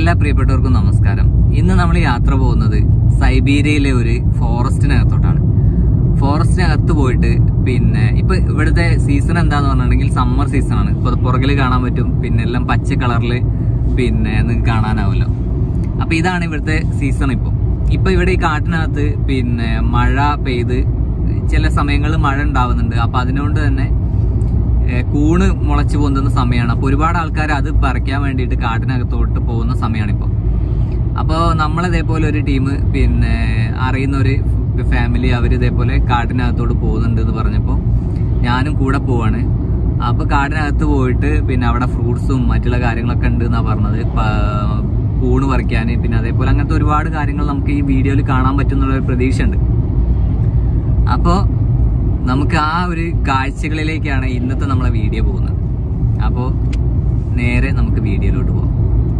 എല്ലാ പ്രിയപ്പെട്ടവർക്കും നമസ്കാരം. ഇന്ന് നമ്മൾ യാത്ര പോകുന്നത് സൈബീരിയയിലെ ഒരു ഫോറസ്റ്റിനകത്തോട്ടാണ്. ഫോറസ്റ്റിനകത്ത് പോയിട്ട് ഇപ്പൊ ഇവിടുത്തെ സീസൺ എന്താന്ന് പറഞ്ഞിട്ടുണ്ടെങ്കിൽ സമ്മർ സീസൺ ആണ്. ഇപ്പൊ പുറകില് കാണാൻ പറ്റും, പിന്നെ എല്ലാം പച്ച കളറില് നിങ്ങൾക്ക് കാണാനാവുമല്ലോ. അപ്പൊ ഇതാണ് ഇവിടുത്തെ സീസൺ. ഇപ്പൊ ഇവിടെ ഈ കാട്ടിനകത്ത് മഴ പെയ്ത് ചില സമയങ്ങളിൽ മഴ ഉണ്ടാവുന്നുണ്ട്. അപ്പൊ അതിനുകൊണ്ട് തന്നെ കൂണ് മുളച്ചു പൊന്തുന്ന സമയമാണ്. അപ്പൊ ഒരുപാട് ആൾക്കാർ അത് പറിക്കാൻ വേണ്ടിയിട്ട് കാട്ടിനകത്തോട്ട് പോകുന്ന സമയമാണ് ഇപ്പൊ. അപ്പോൾ നമ്മളിതേപോലെ ഒരു ടീം അറിയുന്ന ഒരു ഫാമിലി അവരിതേപോലെ കാട്ടിനകത്തോട്ട് പോകുന്നുണ്ട് എന്ന് പറഞ്ഞപ്പോൾ ഞാനും കൂടെ പോവാണ്. അപ്പൊ കാടിനകത്ത് പോയിട്ട് അവിടെ ഫ്രൂട്ട്സും മറ്റുള്ള കാര്യങ്ങളൊക്കെ ഉണ്ട് എന്നാ പറഞ്ഞത്. കൂണ് പറിക്കാൻ, അതേപോലെ അങ്ങനത്തെ ഒരുപാട് കാര്യങ്ങൾ നമുക്ക് ഈ വീഡിയോയിൽ കാണാൻ പറ്റുന്നുള്ള ഒരു പ്രതീക്ഷ ഉണ്ട്. അപ്പോ നമുക്ക് ആ ഒരു കാഴ്ചകളിലേക്കാണ് ഇന്നത്തെ നമ്മളെ വീഡിയോ പോകുന്നത്. അപ്പോൾ നേരെ നമുക്ക് വീഡിയോയിലോട്ട് പോകാം.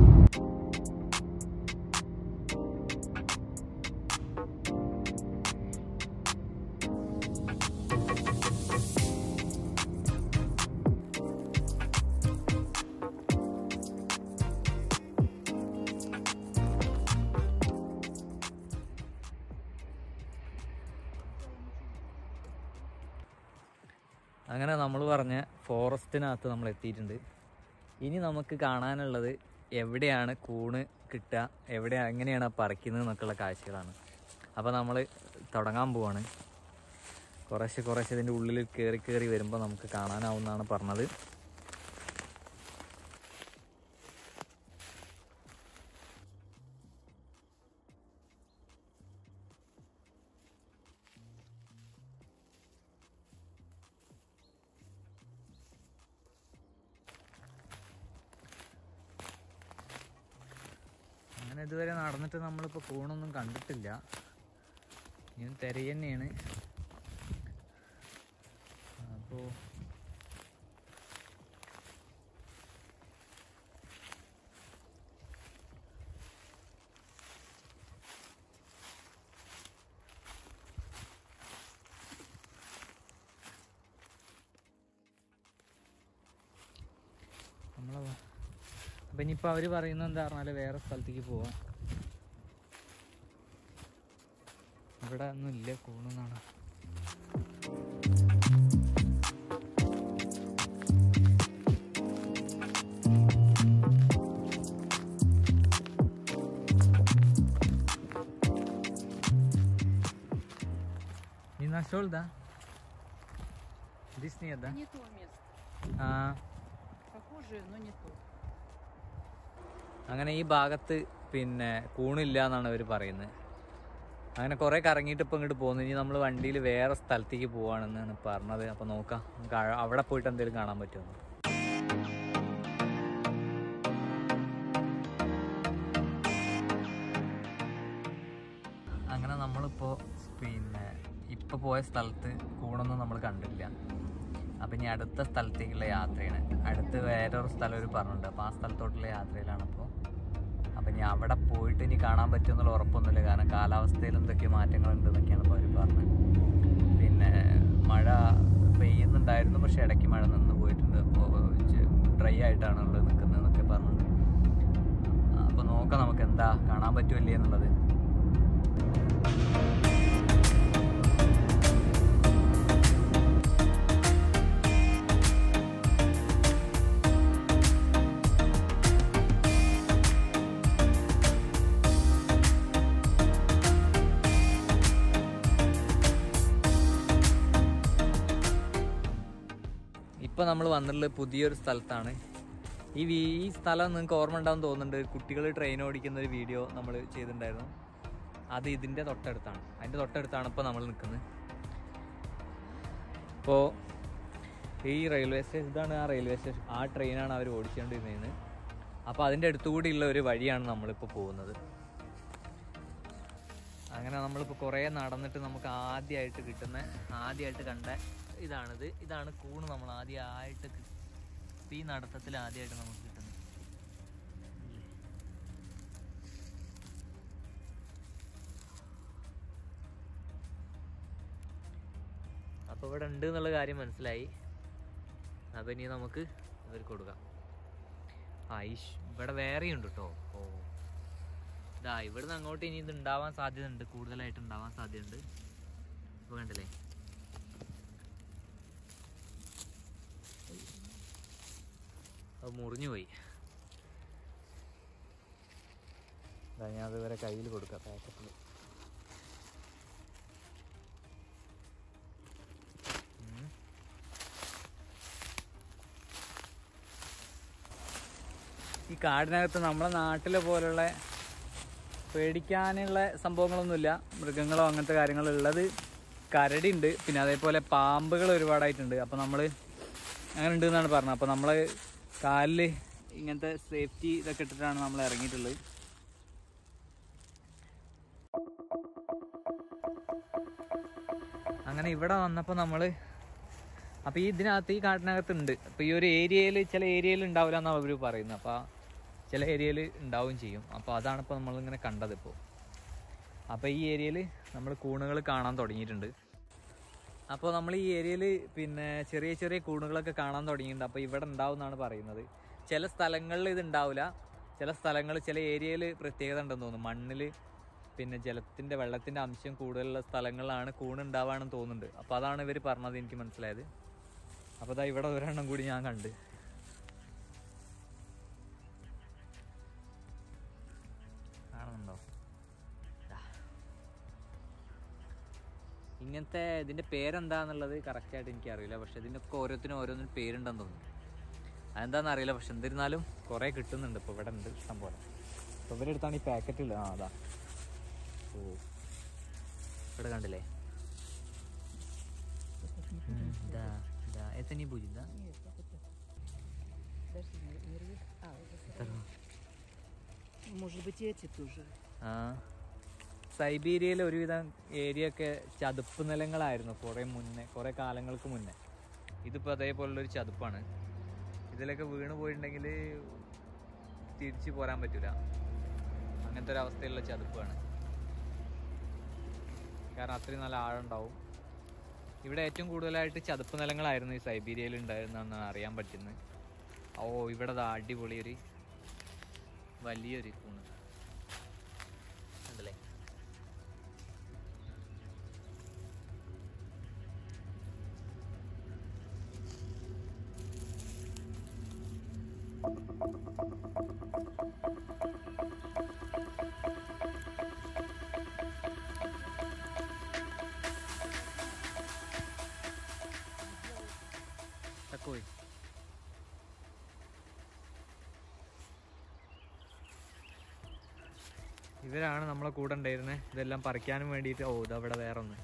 അങ്ങനെ നമ്മൾ പറഞ്ഞ ഫോറസ്റ്റിനകത്ത് നമ്മൾ എത്തിയിട്ടുണ്ട്. ഇനി നമുക്ക് കാണാനുള്ളത് എവിടെയാണ് കൂണ് കിട്ടുക, എങ്ങനെയാണ് പറിക്കുന്നത് എന്നൊക്കെയുള്ള കാഴ്ചകളാണ്. അപ്പോൾ നമ്മൾ തുടങ്ങാൻ പോവാണ്. കുറേശ്ശെ ഇതിൻ്റെ ഉള്ളിൽ കയറി വരുമ്പോൾ നമുക്ക് കാണാനാവുമെന്നാണ് പറഞ്ഞത്. അങ്ങനെ ഇതുവരെ നടന്നിട്ട് നമ്മളിപ്പോൾ കൂണൊന്നും കണ്ടിട്ടില്ല. ഇനി തിരയ തന്നെയാണ്. അപ്പോൾ അപ്പം ഇനിയിപ്പോൾ അവർ പറയുന്നത് എന്താ പറഞ്ഞാൽ വേറെ സ്ഥലത്തേക്ക് പോവാം. ഇവിടെ ഒന്നും ഇല്ല കൂണെന്നാണ്. Не нашел, да? Здесь нет, да? Не то место. Похоже, но не то. അങ്ങനെ ഈ ഭാഗത്ത് കൂണില്ല എന്നാണ് അവർ പറയുന്നത്. അങ്ങനെ കുറേ കറങ്ങിയിട്ട് ഇപ്പം ഇങ്ങോട്ട് പോകുന്നു. ഇനി നമ്മൾ വണ്ടിയിൽ വേറെ സ്ഥലത്തേക്ക് പോവാണെന്നാണ് പറഞ്ഞത്. അപ്പോൾ നോക്കാം, നമുക്ക് അവിടെ പോയിട്ട് എന്തെങ്കിലും കാണാൻ പറ്റുമോ. അങ്ങനെ നമ്മളിപ്പോൾ ഇപ്പോൾ പോയ സ്ഥലത്ത് കൂണൊന്നും നമ്മൾ കണ്ടില്ല. അപ്പം ഇനി അടുത്ത സ്ഥലത്തേക്കുള്ള യാത്രയാണ്. അടുത്ത് വേറൊരു സ്ഥലം ഒരു പറഞ്ഞിട്ടുണ്ട്. അപ്പോൾ ആ സ്ഥലത്തോട്ടുള്ള യാത്രയിലാണ് അപ്പോൾ. അപ്പം ഇനി അവിടെ പോയിട്ട് ഇനി കാണാൻ പറ്റുമെന്നുള്ള ഉറപ്പൊന്നുമില്ല. കാരണം കാലാവസ്ഥയിൽ എന്തൊക്കെ മാറ്റങ്ങളുണ്ട് എന്നൊക്കെയാണ് ഇപ്പോൾ അവർ പറഞ്ഞത്. മഴ പെയ്യുന്നുണ്ടായിരുന്നു, പക്ഷേ ഇടയ്ക്ക് മഴ നിന്ന് പോയിട്ടുണ്ട്. അപ്പോൾ ഡ്രൈ ആയിട്ടാണ് ഉള്ളത് നിൽക്കുന്നതെന്നൊക്കെ പറഞ്ഞിട്ടുണ്ട്. അപ്പോൾ നോക്കാം നമുക്ക് എന്താ കാണാൻ പറ്റുമല്ലേ എന്നുള്ളത്. ഇപ്പോൾ നമ്മൾ വന്നിട്ടുള്ളത് പുതിയൊരു സ്ഥലത്താണ്. ഈ സ്ഥലം നിങ്ങൾക്ക് ഓർമ്മ ഉണ്ടാവും തോന്നുന്നുണ്ട്. കുട്ടികൾ ട്രെയിൻ ഓടിക്കുന്ന ഒരു വീഡിയോ നമ്മൾ ചെയ്തിട്ടുണ്ടായിരുന്നു. അത് ഇതിൻ്റെ തൊട്ടടുത്താണ്. അതിൻ്റെ തൊട്ടടുത്താണ് ഇപ്പോൾ നമ്മൾ നിൽക്കുന്നത്. ഇപ്പോൾ ഈ റെയിൽവേ സ്റ്റേഷൻ, ഇതാണ് ആ റെയിൽവേ സ്റ്റേഷൻ. ആ ട്രെയിനാണ് അവർ ഓടിച്ചുകൊണ്ടിരുന്നത്. അപ്പോൾ അതിൻ്റെ അടുത്തുകൂടിയുള്ള ഒരു വഴിയാണ് നമ്മളിപ്പോൾ പോകുന്നത്. അങ്ങനെ നമ്മളിപ്പോൾ കുറേ നടന്നിട്ട് നമുക്ക് ആദ്യമായിട്ട് കണ്ട ഇതാണ് കൂണ്. നമ്മൾ ആദ്യമായിട്ട് ഈ നടത്തത്തിൽ ആദ്യമായിട്ട് നമുക്ക് കിട്ടുന്നത്. അപ്പോൾ ഇവിടെ ഉണ്ട് എന്നുള്ള കാര്യം മനസ്സിലായി. അപ്പം ഇനി നമുക്ക് ഇവർക്ക് കൊടുക്കാം. ഇവിടെ വേറെയുണ്ട് കേട്ടോ. ഓ ഇതാ ഇവിടുന്ന് അങ്ങോട്ട് ഇനി ഇത് ഉണ്ടാവാൻ സാധ്യതയുണ്ട്, കൂടുതലായിട്ട് ഉണ്ടാവാൻ സാധ്യതയുണ്ട്. ഇപ്പൊ കണ്ടില്ലേ, അത് മുറിഞ്ഞു പോയി. ഞാൻ അതുവരെ കയ്യിൽ കൊടുക്കാം പാക്കറ്റിൽ. ഈ കാടിനകത്ത് നമ്മളെ നാട്ടിലെ പോലുള്ള പേടിക്കാനുള്ള സംഭവങ്ങളൊന്നുമില്ല, മൃഗങ്ങളോ അങ്ങനത്തെ കാര്യങ്ങളോ ഉള്ളത്. കരടി ഉണ്ട്, പിന്നെ അതേപോലെ പാമ്പുകൾ ഒരുപാടായിട്ടുണ്ട്. അപ്പോൾ നമ്മൾ അങ്ങനെ ഉണ്ട് എന്നാണ് പറഞ്ഞത്. അപ്പോൾ നമ്മൾ കാലിൽ ഇങ്ങനത്തെ സേഫ്റ്റി ഇതൊക്കെ ഇട്ടിട്ടാണ് നമ്മൾ ഇറങ്ങിയിട്ടുള്ളത്. അങ്ങനെ ഇവിടെ വന്നപ്പോൾ നമ്മൾ അപ്പോൾ ഇതിനകത്ത് ഈ കാട്ടിനകത്ത് ഉണ്ട്. അപ്പോൾ ഈ ഒരു ഏരിയയിൽ ചില ഏരിയയിൽ ഉണ്ടാവില്ല എന്നാണ് അവർ പറയുന്നത്, അപ്പോൾ ചില ഏരിയയിൽ ഉണ്ടാവുകയും ചെയ്യും. അപ്പോൾ അതാണ് ഇപ്പോൾ നമ്മളിങ്ങനെ കണ്ടത്. അപ്പോൾ ഈ ഏരിയയിൽ നമ്മൾ കൂണുകൾ കാണാൻ തുടങ്ങിയിട്ടുണ്ട്. അപ്പോൾ നമ്മൾ ഈ ഏരിയയിൽ പിന്നെ ചെറിയ ചെറിയ കൂണുകളൊക്കെ കാണാൻ തുടങ്ങിയിട്ടുണ്ട്. അപ്പോൾ ഇവിടെ ഉണ്ടാവും എന്നാണ് പറയുന്നത്. ചില സ്ഥലങ്ങളിൽ ഇത് ഉണ്ടാവില്ല, ചില സ്ഥലങ്ങൾ ചില ഏരിയയിൽ പ്രത്യേകത ഉണ്ടെന്ന് തോന്നുന്നു. മണ്ണിൽ പിന്നെ ജലത്തിൻ്റെ വെള്ളത്തിൻ്റെ അംശം കൂടുതലുള്ള സ്ഥലങ്ങളിലാണ് കൂണുണ്ടാവുകയാണെന്ന് തോന്നുന്നുണ്ട്. അപ്പോൾ അതാണ് ഇവർ പറഞ്ഞത്, എനിക്ക് മനസ്സിലായത്. അപ്പോൾ ഇതാ ഇവിടെ ഒരെണ്ണം കൂടി ഞാൻ കണ്ട്. കാണുന്നുണ്ടോ? ഇങ്ങനത്തെ ഇതിൻ്റെ പേരെന്താന്നുള്ളത് കറക്റ്റായിട്ട് എനിക്കറിയില്ല. പക്ഷെ ഇതിനൊക്കെ ഓരോന്നിനും പേരുണ്ടെന്ന് തോന്നുന്നു. അതെന്താണെന്ന് അറിയില്ല. പക്ഷെ എന്നിരുന്നാലും കുറേ കിട്ടുന്നുണ്ട്. ഇപ്പോൾ ഇവിടെ ഉണ്ട് ഇഷ്ടം പോലെ. അപ്പോൾ ഇവരുടെ അടുത്താണ് ഈ പാക്കറ്റിൽ. അതാ, ഓ ഇവിടെ കണ്ടില്ലേ? Это не будет, да? Нет, подожди, может быть, эти тоже. സൈബീരിയയിലെ ഒരുവിധം ഏരിയ ഒക്കെ ചതുപ്പ് നിലങ്ങളായിരുന്നു കുറേ കാലങ്ങൾക്ക് മുന്നേ. ഇതിപ്പോൾ അതേപോലുള്ളൊരു ചതുപ്പാണ്. ഇതിലൊക്കെ വീണ് പോയിട്ടുണ്ടെങ്കിൽ തിരിച്ചു പോരാൻ പറ്റില്ല, അങ്ങനത്തെ ഒരു അവസ്ഥയിലുള്ള ചതുപ്പാണ്. കാരണം അത്രയും നല്ല ആഴമുണ്ടാവും. ഇവിടെ ഏറ്റവും കൂടുതലായിട്ട് ചതുപ്പ് നിലങ്ങളായിരുന്നു ഈ സൈബീരിയയിൽ ഉണ്ടായിരുന്നതെന്നാണ് അറിയാൻ പറ്റുന്നത്. ഓ ഇവിടെ അടിപൊളിയൊരു വലിയൊരു കൂണ് ഉണ്ടല്ലേ. Такой. ഇവരാണ് നമ്മളെ കൂടെ ഉണ്ടായിരുന്നത്. ഇതെല്ലാം പറിക്കാനും വേണ്ടിയിട്ട്. ഓ ഇതവിടെ വേറെ ഒന്ന്.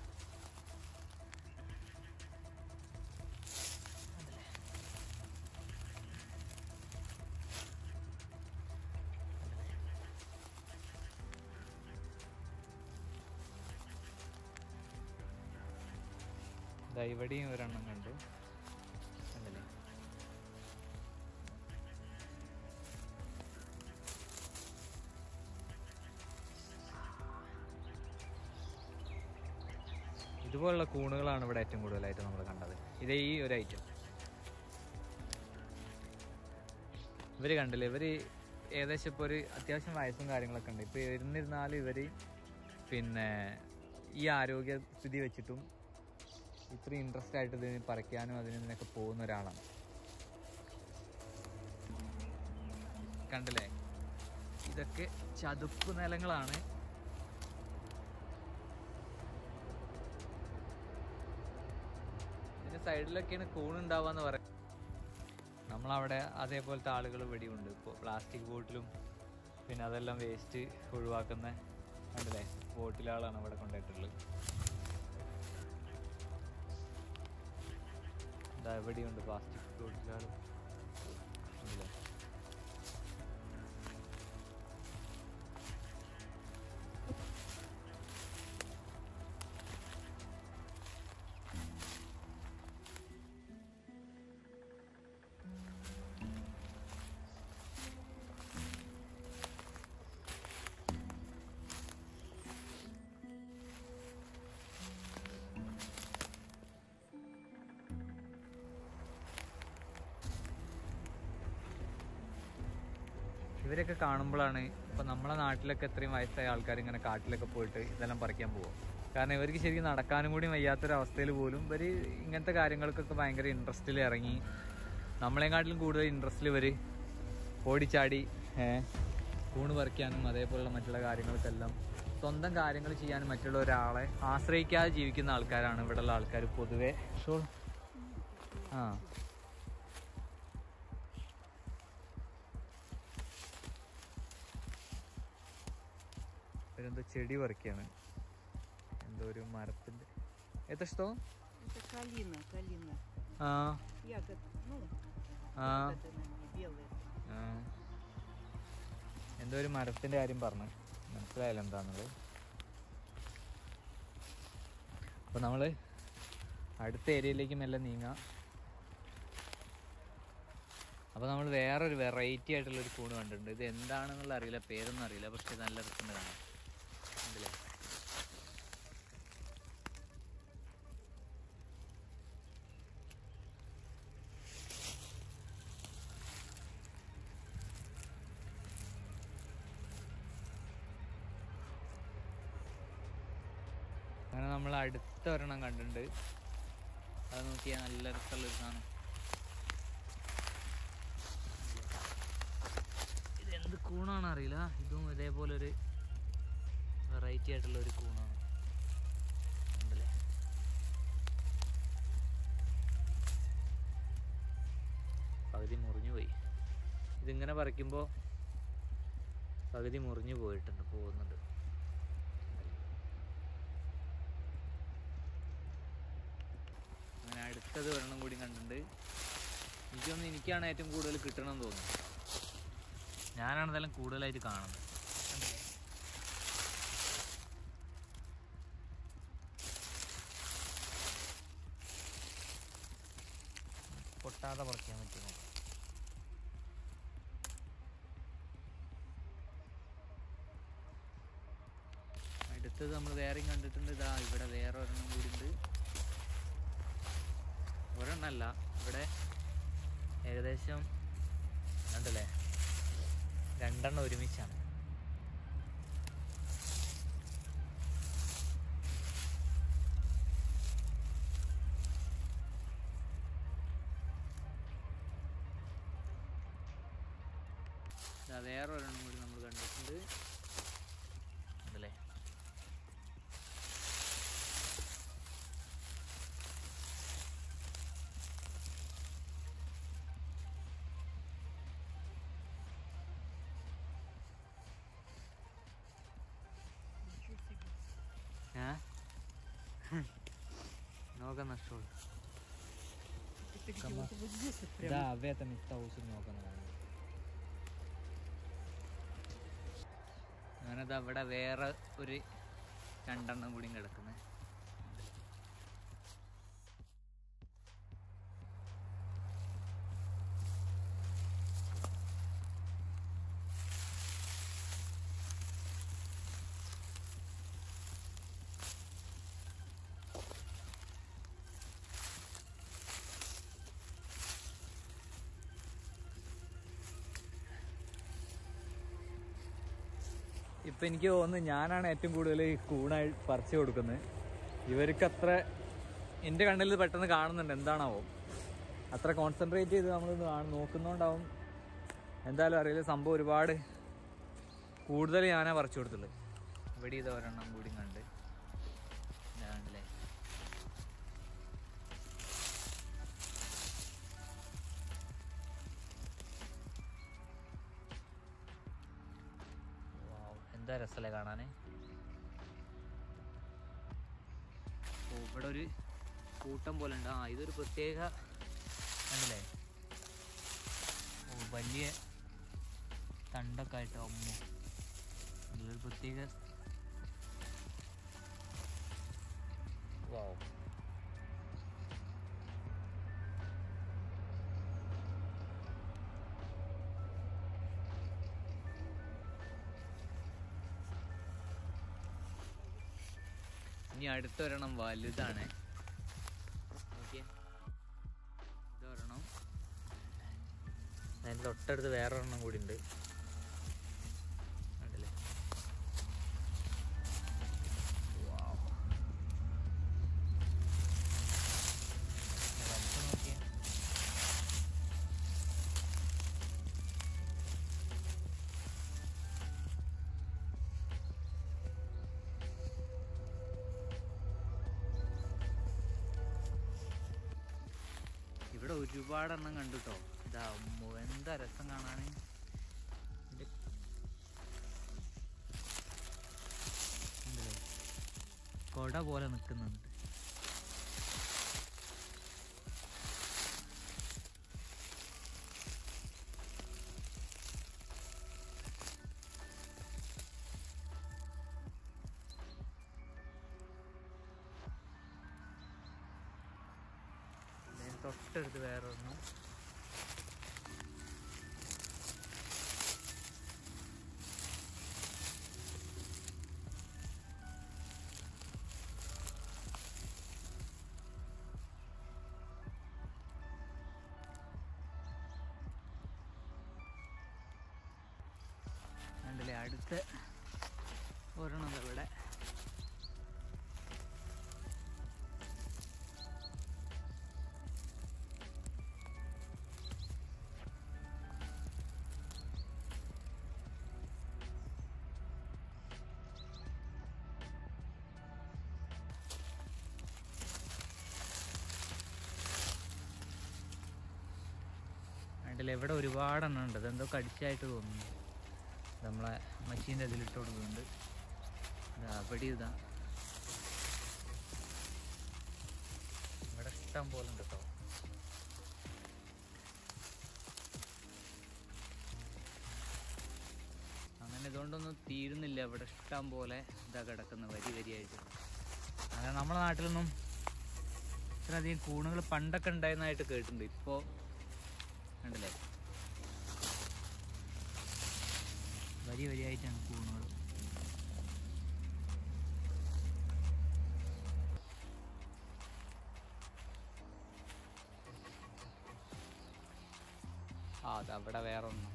ഇവിടെയും ഒരെണ്ണം കണ്ടു. കണ്ടല്ലേ? ഇതുപോലുള്ള കൂണുകളാണ് ഇവിടെ ഏറ്റവും കൂടുതലായിട്ട് നമ്മൾ കണ്ടത്. ഇതേ ഈ ഒരു ഐറ്റം ഇവർ കണ്ടില്ലേ. ഇവർ ഏകദേശം ഇപ്പോൾ ഒരു അത്യാവശ്യം വയസ്സും കാര്യങ്ങളൊക്കെ ഉണ്ട്. ഇപ്പോൾ എന്നിരുന്നാലും ഇവർ പിന്നെ ഈ ആരോഗ്യസ്ഥിതി വെച്ചിട്ടും ഇത്രയും ഇൻട്രസ്റ്റ് ആയിട്ട് ഇതിന് പറിക്കാനും ഇതിനൊക്കെ പോകുന്ന ഒരാളാണ്. കണ്ടില്ലേ, ഇതൊക്കെ ചതുപ്പ് നിലങ്ങളാണ്. ഇതിന്റെ സൈഡിലൊക്കെയാണ് കൂണുണ്ടാവാന്ന് പറയാം. നമ്മളവിടെ അതേപോലത്തെ ആളുകൾ ഇവിടെയുണ്ട്. ഇപ്പോൾ പ്ലാസ്റ്റിക് ബോട്ടിലും പിന്നെ അതെല്ലാം വേസ്റ്റ് ഒഴിവാക്കുന്ന കണ്ടില്ലേ ബോട്ടിലാളാണ് ഇവിടെ കൊണ്ടുപോയിട്ടുള്ളത്. എവിടെയുണ്ട് പ്ലാസ്റ്റിക് ബോട്ടിലുകൾ. ഇവരൊക്കെ കാണുമ്പോഴാണ് ഇപ്പം നമ്മളെ നാട്ടിലൊക്കെ ഇത്രയും വയസ്സായ ആൾക്കാർ ഇങ്ങനെ കാട്ടിലൊക്കെ പോയിട്ട് ഇതെല്ലാം പറിക്കാൻ പോകും. കാരണം ഇവർക്ക് ശരിക്കും നടക്കാനും കൂടി വയ്യാത്തൊരവസ്ഥയിൽ പോലും ഇവർ ഇങ്ങനത്തെ കാര്യങ്ങൾക്കൊക്കെ ഭയങ്കര ഇൻട്രസ്റ്റിൽ ഇറങ്ങി, നമ്മളെക്കാട്ടിലും കൂടുതൽ ഇൻട്രസ്റ്റിൽ ഇവർ ഓടിച്ചാടി കൂണ് പറിക്കാനും അതേപോലുള്ള മറ്റുള്ള കാര്യങ്ങൾക്കെല്ലാം സ്വന്തം കാര്യങ്ങൾ ചെയ്യാനും മറ്റുള്ള ഒരാളെ ആശ്രയിക്കാതെ ജീവിക്കുന്ന ആൾക്കാരാണ് ഇവിടെയുള്ള ആൾക്കാർ പൊതുവെ. ആ ഇവരെന്തോ ചെടി പറിക്കുകയാണ്, എന്തോ ഒരു മരത്തിൻ്റെ. Это что? Это калина, калина. Ягод, ну, белые. എന്തോ ഒരു മരത്തിൻ്റെ കാര്യം പറഞ്ഞു, മനസ്സിലായാലും എന്താണെന്നുള്ളത്. അപ്പോൾ നമ്മൾ അടുത്ത ഏരിയയിലേക്ക് മെല്ലെ നീങ്ങാം. അപ്പോൾ നമ്മൾ വേറൊരു വെറൈറ്റി ആയിട്ടുള്ളൊരു കൂണ് കണ്ടിട്ടുണ്ട്. ഇത് എന്താണെന്നുള്ള അറിയില്ല, പേരൊന്നും അറിയില്ല, പക്ഷെ നല്ല രസമുണ്ട് കാണാൻ. ഉണ്ടല്ലേ? അങ്ങനെ നമ്മൾ അടുത്ത ഒരെണ്ണം കണ്ടിട്ടുണ്ട്. അത് നോക്കിയാൽ നല്ല രസമുള്ളൊരു സാധനം. ഇതെന്ത് കൂണാണ് അറിയില്ല. ഇതും ഇതേപോലൊരു വെറൈറ്റി ആയിട്ടുള്ളൊരു കൂണാണ്. ഉണ്ടല്ലേ? പകുതി മുറിഞ്ഞു പോയി. ഇതിങ്ങനെ പറിക്കുമ്പോൾ പകുതി മുറിഞ്ഞു പോകുന്നുണ്ട്. അങ്ങനെ അടുത്തത് ഒരെണ്ണം കൂടി കണ്ടിട്ടുണ്ട്. എനിക്കാണ് ഏറ്റവും കൂടുതൽ കിട്ടണമെന്ന് തോന്നുന്നു. ഞാനാണ് ഇതെല്ലാം കൂടുതലായിട്ട് കാണുന്നത്. പൊട്ടാതെ പറിക്കാൻ പറ്റുമോ? അടുത്തത് നമ്മൾ വേറെയും കണ്ടിട്ടുണ്ട്. ഇതാ ഇവിടെ വേറെ ഒരെണ്ണം കൂടി ഉണ്ട്. ഒരെണ്ണമല്ല, ഇവിടെ ഏകദേശം ഉണ്ടല്ലേ, രണ്ടെണ്ണം ഒരുമിച്ചാണ്. വേറെ ഒരെണ്ണം കൂടി നമ്മൾ കണ്ടിട്ടുണ്ട്. ഉണ്ടല്ലേ? Много нашел. Да, в этом месте очень много надо. അങ്ങനെ അവിടെ വേറെ ഒരു രണ്ടെണ്ണം കൂടി കിടക്കുന്നത്. ഇപ്പം എനിക്ക് തോന്നുന്നു ഞാനാണ് ഏറ്റവും കൂടുതൽ കൂണായി പറിച്ചു കൊടുക്കുന്നത്. ഇവർക്ക് അത്ര എൻ്റെ കണ്ണിൽ പെട്ടെന്ന് കാണുന്നുണ്ട്, എന്താണാവോ അത്ര കോൺസെൻട്രേറ്റ് ചെയ്ത് നമ്മൾ നോക്കുന്നതുകൊണ്ടാവും എന്തായാലും അറിയില്ല. സംഭവം ഒരുപാട് കൂടുതൽ ഞാനാ പറിച്ചു കൊടുത്തുള്ളൂ. ഇവിടെ ഇത് ഒരെണ്ണം കൂടി കണ്ട് കണ്ടില്ലേ? എന്താ രസമല്ലേ കാണാൻ. ഇവിടെ ഒരു കൂട്ടം പോലെ ഉണ്ട്. ഇതൊരു പ്രത്യേക കണ്ടില്ലേ, വലിയ തണ്ടൊക്കെ ആയിട്ട് അമ്മോ, നല്ലൊരു പ്രത്യേക. വാവ്, ഇനി അടുത്തൊരെണ്ണം വലുതാണ്. ഓക്കെ, ഇതൊരെണ്ണം. അതിൻ്റെ തൊട്ടടുത്ത് വേറെ ഒരെണ്ണം കൂടി ഉണ്ട്. ഇവിടെ ഒരുപാടെണ്ണം കണ്ടു കേട്ടോ. ഇതാ എന്താ രസം കാണാൻ. കൊട പോലെ നിൽക്കുന്നുണ്ട്. തൊട്ടടുത്ത് വേറൊരെണ്ണം. കണ്ടില്ലേ അടുത്ത ഒരെണ്ണം ഇവിടെ. കണ്ടില്ലേ ഇവിടെ ഒരുപാടെണ്ണം ഉണ്ട്. അതെന്തോ കടിച്ചായിട്ട് തോന്നുന്നു. നമ്മളെ മച്ചീൻ്റെ അതിലിട്ട് കൊടുക്കുന്നുണ്ട്. ഇതാ അവിടെ ഇതാ ഇവിടെ ഇഷ്ടം പോലെ ഉണ്ട് കേട്ടോ. അങ്ങനെ ഇതുകൊണ്ടൊന്നും തീരുന്നില്ല. ഇവിടെ ഇഷ്ടം പോലെ ഇതാ കിടക്കുന്ന വരി വരിയായിട്ട്. അങ്ങനെ നമ്മുടെ നാട്ടിലൊന്നും ഇത്രയധികം കൂണുകൾ പണ്ടൊക്കെ ഉണ്ടായിരുന്നതായിട്ട് കേട്ടിട്ടുണ്ട്. ഇപ്പോൾ കണ്ടില്ലേ വരി വരിയായിട്ടാണ് കൂണുകൾ. അതവിടെ വേറെ ഒന്നും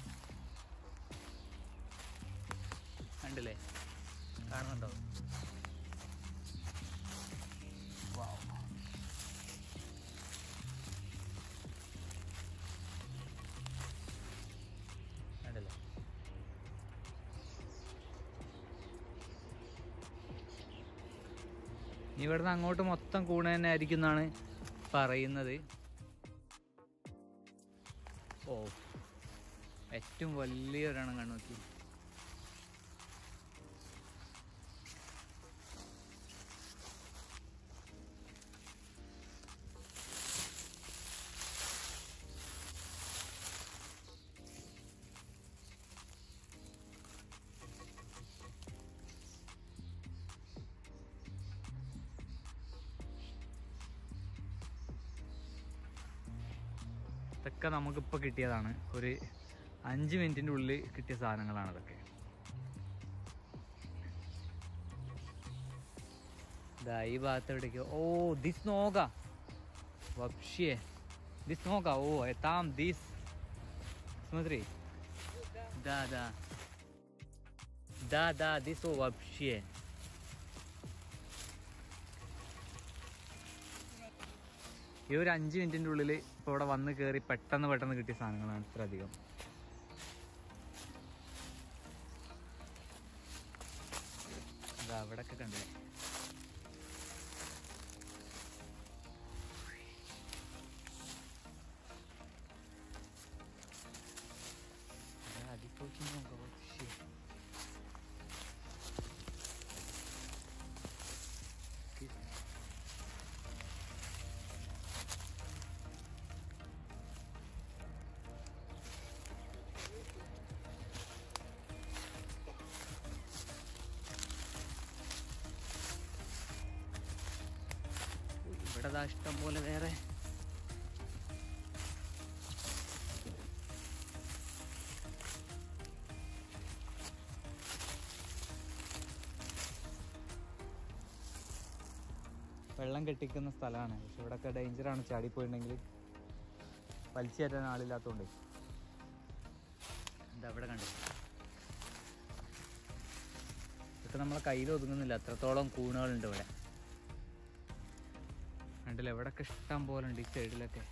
കണ്ടില്ലേ, കാണുന്നുണ്ടോ? കണ്ടില്ലേ ഇവിടുന്ന് അങ്ങോട്ട് മൊത്തം കൂണ് തന്നെ ആയിരിക്കും എന്നാണ് പറയുന്നത്. ഓ ഏറ്റവും വലിയൊരെണ്ണം കണ്ണു നോക്കി. ഇതൊക്കെ നമുക്കിപ്പോൾ കിട്ടിയതാണ്. ഒരു 5 മിനിറ്റിൻ്റെ ഉള്ളിൽ കിട്ടിയ സാധനങ്ങളാണ് ഇതൊക്കെ. ഇതാ ഈ ഭാഗത്ത് എവിടേക്കോ. ഓ ദിസ് നോക вообще ദിസ് നോക. Oh там this смотри. Да this oh вообще. ഈ ഒരു 5 മിനിറ്റിൻ്റെ ഉള്ളിൽ ഇപ്പോൾ ഇവിടെ വന്ന് കയറി പെട്ടെന്ന് കിട്ടിയ സാധനങ്ങളാണ് ഇത്ര അധികം. ഇതാ അവിടെയൊക്കെ കണ്ടില്ലേ. അതിപ്പോഴും നോക്കാം. ഇവിടെ ഇഷ്ടം പോലെ വേറെ വെള്ളം കെട്ടിക്കുന്ന സ്ഥലമാണ്. പക്ഷെ ഇവിടെയൊക്കെ ഡേഞ്ചറാണ്. ചാടിപ്പോയിട്ടുണ്ടെങ്കിൽ വലിച്ചു കയറ്റാൻ ആളില്ലാത്തതുകൊണ്ട്. എന്താ ഇവിടെ കണ്ടു. ഇതൊക്കെ നമ്മളെ കയ്യിൽ ഒതുങ്ങുന്നില്ല, അത്രത്തോളം കൂണുകളുണ്ട് ഇവിടെ. കണ്ടില്ല എവിടെയൊക്കെ ഇഷ്ടം പോലെ ഉണ്ട് ഈ സൈഡിലൊക്കെ.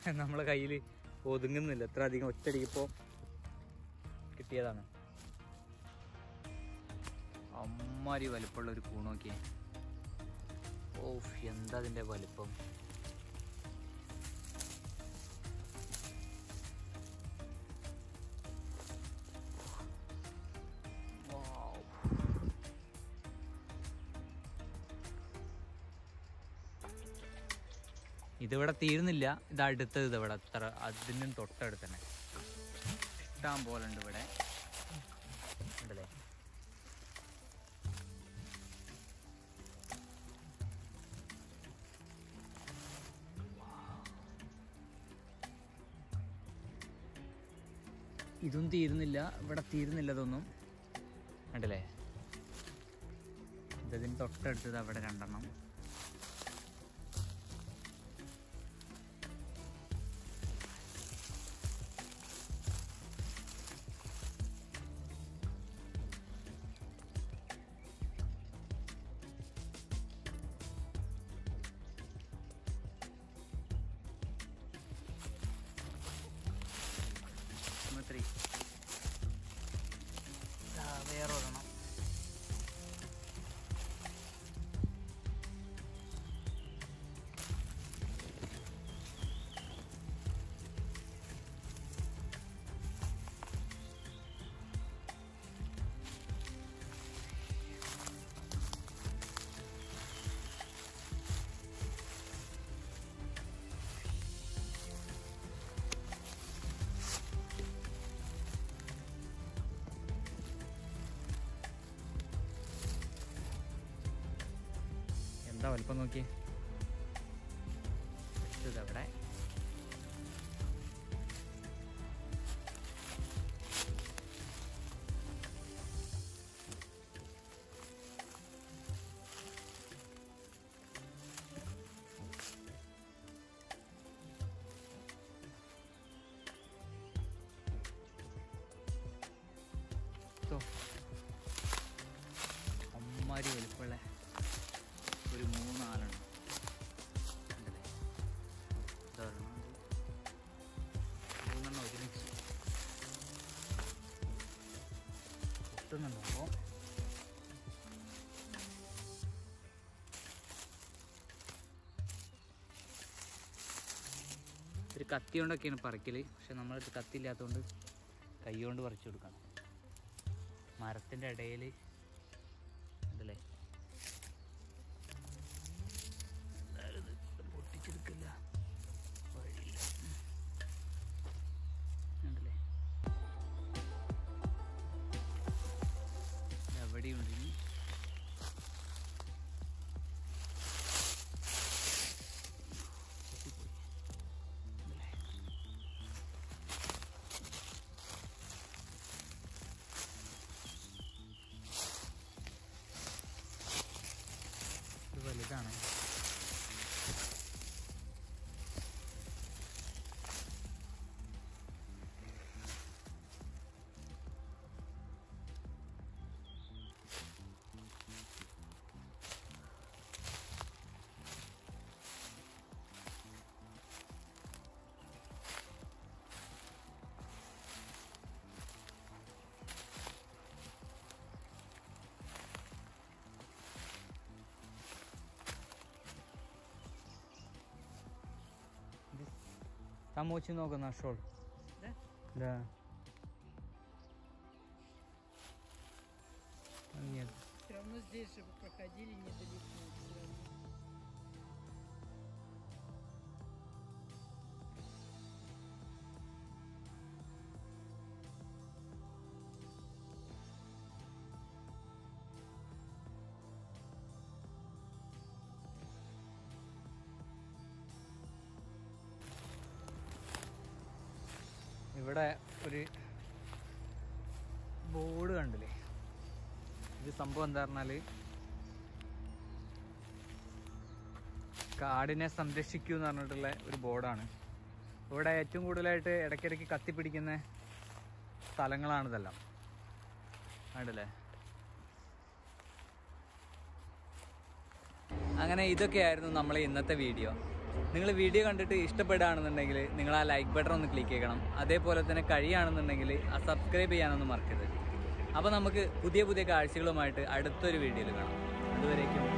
നമ്മളെ കയ്യിൽ ഒതുങ്ങുന്നില്ല. എത്ര അധികം ഒറ്റയടിക്കിപ്പോൾ കിട്ടിയതാണ്. അമ്മാരി വലിപ്പമുള്ള ഒരു കൂൺ നോക്കിയേ. ഓഫ്, എന്താ അതിൻ്റെ വലിപ്പം. ഇതിവിടെ തീരുന്നില്ല. ഇത് അടുത്തത് ഇതിവിടെ അത്ര അതിനും തൊട്ടടുത്ത് തന്നെ ഇഷ്ടം പോലെ ഉണ്ട് ഇവിടെ ഉണ്ടല്ലേ. ഇതും തീരുന്നില്ല, ഇവിടെ തീരുന്നില്ല ഇതൊന്നും ഉണ്ടല്ലേ. ഇതിന് തൊട്ടടുത്തത് അവിടെ 2 എണ്ണം. വേറെ ഒരെണ്ണം. എന്താ വലിപ്പം നോക്കി. ഇതവിടെ അമ്മാരി വലിപ്പമുള്ള ഒരു 3-4 എണ്ണം ഉണ്ടല്ലേ. ഇതൊരെണ്ണം 3 എണ്ണം ഒരുമിച്ച് കിട്ടുന്നുണ്ടോ. ഒരു കത്തി കൊണ്ടൊക്കെയാണ് പറിക്കൽ. പക്ഷെ നമ്മളടുത്ത് കത്തിയില്ലാത്തതുകൊണ്ട് കൈ കൊണ്ട് പറിച്ചു കൊടുക്കണം. മരത്തിൻ്റെ ഇടയിൽ ഉണ്ടല്ലേ. പൊട്ടിച്ചെടുക്കില്ല, വഴിയില്ല ഉണ്ടല്ലേ. എവിടെയുണ്ട് ഇനി. ഇത് വലുതാണ്. Там очень много нашел. Да? Да. Нет. Все равно здесь же вы проходили недалеко. ഇവിടെ ഒരു ബോർഡ് കണ്ടില്ലേ. ഇത് സംഭവം എന്താ പറഞ്ഞാൽ കാടിനെ സംരക്ഷിക്കൂ എന്ന് പറഞ്ഞിട്ടുള്ള ഒരു ബോർഡാണ്. ഇവിടെ ഏറ്റവും കൂടുതലായിട്ട് ഇടയ്ക്കിടയ്ക്ക് കത്തിപ്പിടിക്കുന്ന സ്ഥലങ്ങളാണിതെല്ലാം കണ്ടില്ലേ. അങ്ങനെ ഇതൊക്കെയായിരുന്നു നമ്മളെ ഇന്നത്തെ വീഡിയോ. നിങ്ങൾ വീഡിയോ കണ്ടിട്ട് ഇഷ്ടപ്പെടുകയാണെന്നുണ്ടെങ്കിൽ നിങ്ങൾ ആ ലൈക്ക് ബട്ടൺ ഒന്ന് ക്ലിക്ക് ചെയ്യണം. അതേപോലെ തന്നെ കഴിയുകയാണെന്നുണ്ടെങ്കിൽ ആ സബ്സ്ക്രൈബ് ചെയ്യാനൊന്നും മറക്കരുത്. അപ്പോൾ നമുക്ക് പുതിയ പുതിയ കാഴ്ചകളുമായിട്ട് അടുത്തൊരു വീഡിയോയിൽ കാണാം. അതുവരേക്കും